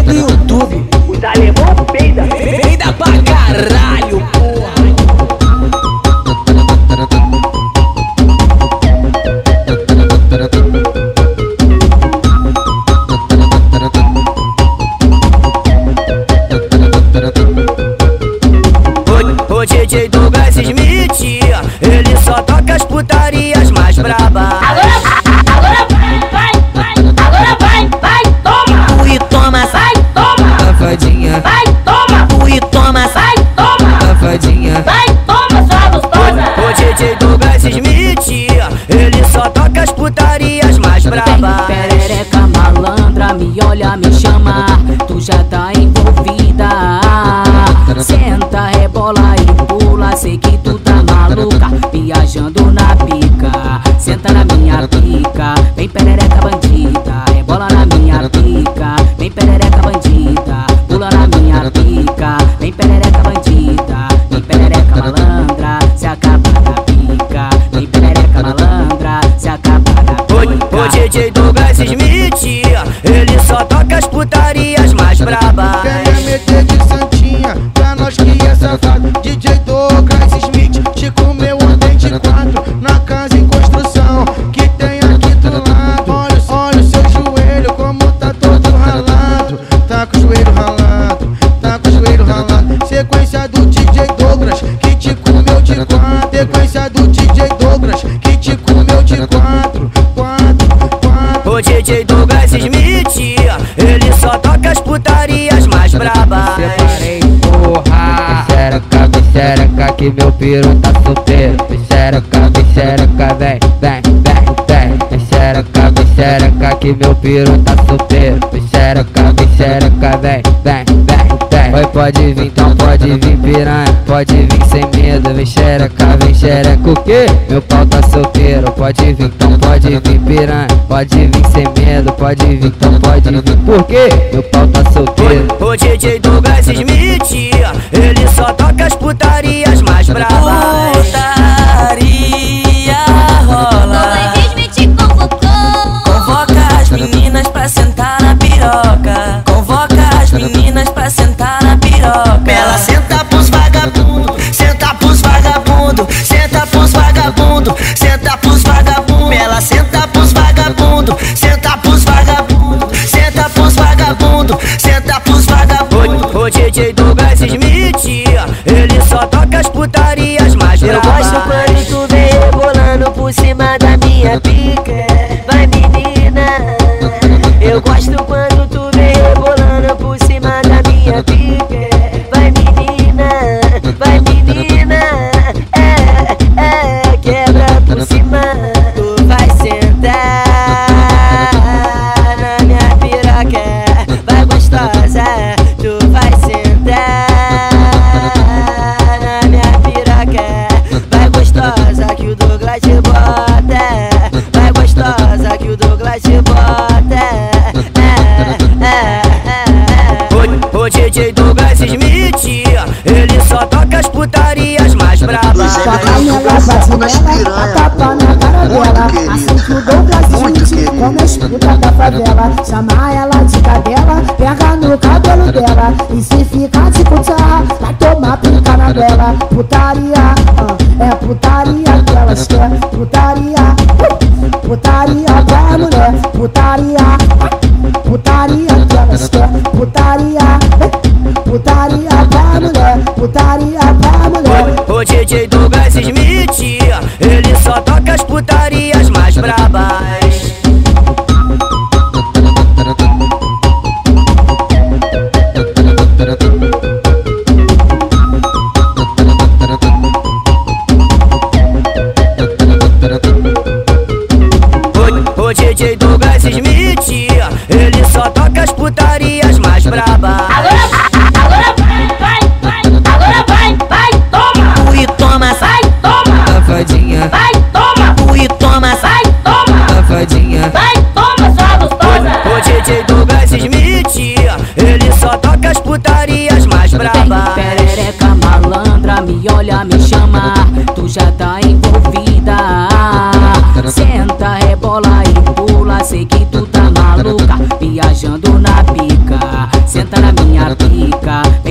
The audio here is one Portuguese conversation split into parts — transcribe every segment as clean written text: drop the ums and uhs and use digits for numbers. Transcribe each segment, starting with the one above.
no YouTube. Os alemão peida. Peida pra caralho, porra. O DJ Douglas Smith, ele só toca as putarias mais braba. Agora vai, toma! E toma, Vai, toma! safadinha. Vai, toma! E toma, Vai, toma! safadinha. Vai, toma, sua gostosa! O DJ Douglas Smith, ele só toca as putarias mais braba. Perereca malandra, me olha, me chama, tu já tá envolvida. Senta, rebola e pula, sei que tu tá maluca, viajando na pica. Senta na minha pica, vem perereca bandida, rebola na minha pica. Vem perereca bandida, pula na minha pica. Vem perereca bandida, vem perereca malandra, se acaba na pica. Vem perereca malandra, se acaba na pica. O DJ Douglas Smith, ele só toca as putarias mais braba. Quer meter de santinha, pra nós que é safado. DJ Douglas Smith te comeu ontem de 4 na casa em construção que tem aqui do lado. Olha o seu joelho como tá todo ralado. Tá com o joelho ralado, tá com o joelho ralado. Sequência do DJ Douglas que te comeu de 4. Sequência do DJ Douglas que te comeu de 4. O DJ Douglas Smith, ele só toca as putarias mais braba. Separei, porra. Xereca, que meu piru tá solteiro. Xereca, vem. Xereca, que meu piru tá solteiro. Xereca, vem. Oi, pode vir, então pode vir piranha, pode vir sem medo. Vem xereca, o quê? Meu pau tá solteiro. Pode vir, então pode vir piranha, pode vir sem medo. Pode vir, então pode vir, por quê? Meu pau tá solteiro. O DJ Douglas Smith, ele só toca as putarias mais braba. Putaria rola. Douglas Smith convocou. Convoca as meninas pra sentar na piroca. Convoca as meninas pra sentar na piroca. Ela senta pros vagabundo, senta pros vagabundo, senta pros vagabundo, senta pros vagabundo. Ela senta pros vagabundo, senta pros vagabundo, senta pros vagabundo, senta pros vagabundo. O DJ Douglas Smith, ele só toca as putarias mais braba. Eu gosto quando tu vem rebolando por cima da minha pica. Vai menina. Eu gosto quando tu vem rebolando por cima da minha pica. Vai menina. Quebra por cima. Tu vai sentar na minha piroca. Vai gostosa. Tu vai sentar na minha piroca. Vai gostosa que o Douglas te bota. Vai gostosa que o Douglas te bota. O DJ Douglas Smith, ele só toca as putarias mais braba. Toca nela, bate nela, a tapa na cara dela. Assim que o Douglas Smith come as putas da favela. Chama ela de cadela, pega no cabelo dela. E se ficar de cuchara, vai tomar pica na dela. Putaria, é putaria que elas querem. Putaria, putaria pra mulher. Putaria, putaria que elas querem. Putaria, putaria pra mulher. Putaria pra mulher. O DJ Douglas Smith, ele só toca as putarias mais brabas. O DJ Douglas Smith, ele só toca as putarias mais braba. Agora vai, toma! E toma, Vai, toma! safadinha. Vai, toma! E toma, Vai, toma! safadinha. Vai, toma, sua gostosa! O DJ Douglas Smith, ele só toca as putarias mais braba. Perereca malandra, me olha, me chama, tu já tá envolvida. Senta, rebola e pula, sei que tu tá maluca, viajando na pica. Senta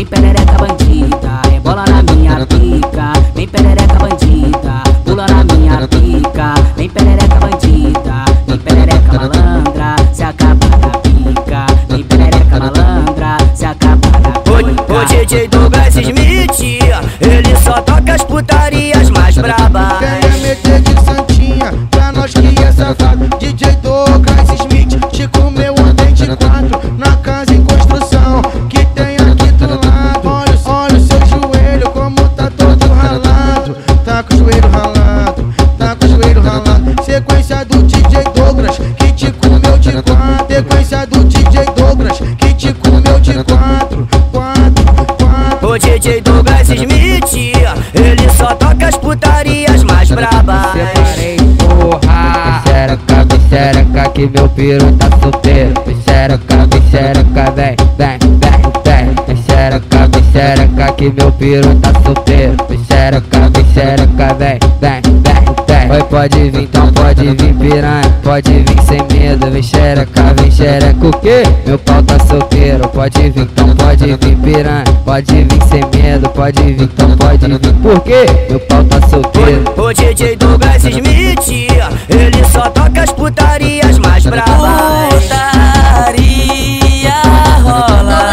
perereca bandida, rebola na minha pica. Vem perereca bandida, pula na minha pica. Vem perereca bandida, vem perereca malandra, se acaba na pica. Vem perereca malandra, se acaba na pica. O DJ Douglas Smith, ele só toca as putarias mais brabas. Quer meter de santinha, pra nós que é safado. DJ Douglas Smith, te comeu ontem de 4 na casa em construção que tem aqui do lado. Olha o seu joelho como tá todo ralado. Tá com o joelho ralado, tá com o joelho ralado. Sequência do DJ Douglas que te comeu de 4. Sequência do DJ Douglas que te comeu de 4. O DJ Douglas Smith, ele só toca as putarias mais brabas. Separei, porra. Xereca, que meu piru tá solteiro. Xereca, vem, vem, vem, vem. Xereca, que meu piru tá solteiro. Xereca, vem, vem, vem, vem. Oi, pode vir, então pode vir piranha. Pode vir sem medo, vem xereca o quê? Meu pau tá solteiro. Pode vir, então pode vir piranha. Pode vir sem medo, pode vir, então pode vir. Por quê? Meu pau tá solteiro. O DJ Douglas Smith, ele só toca as putarias mais brabas. Putaria rola.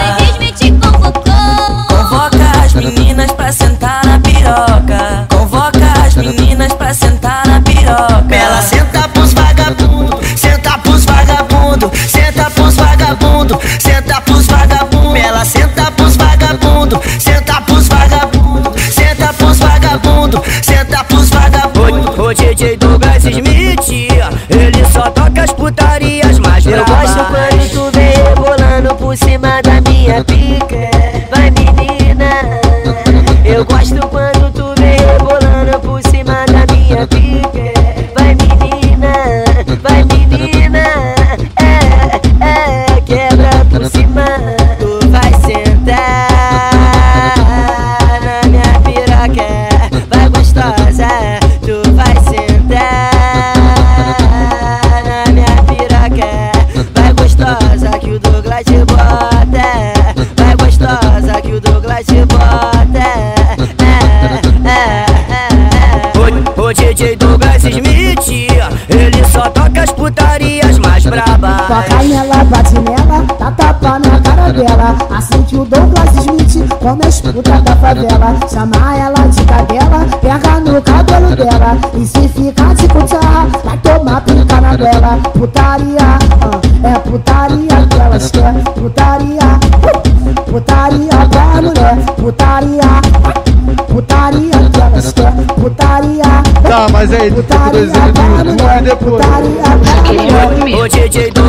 Convoca as meninas pra sentar na piroca. Convoca as meninas pra sentar na piroca. Ela senta pros vagabundo, senta pros vagabundo, senta pros vagabundo, senta pros vagabundo. Ela senta pros vagabundo, senta pros vagabundo, senta pros vagabundo, senta pros vagabundo. O DJ Douglas Smith, ele só toca as putarias mais brabas. Eu gosto quando tu vem rebolando por cima da minha pica. Vai menina. Eu gosto quando tu vem rebolando por cima da minha pica. Vai menina, vai menina. Quebra por cima. Tu vai sentar na minha piroca. Vai gostosa, tu vai sentar na minha piroca. Vai gostosa que o Douglas te bota. Vai gostosa que o Douglas te bota. O DJ Douglas Smith, ele só toca as putarias mais brabas. Toca nela, bate nela, dá tapa na cara dela. Assim que o Douglas Smith come as putas da favela. Chama ela de cadela, pega no cabelo dela. E se ficar de cucharra, vai tomar pica na goela. Putaria, é putaria que elas querem. Putaria, putaria pra mulher. Putaria que elas querem. Putaria, Tá, mas aí, putaria pra mulher. Putaria pra mulher. O DJ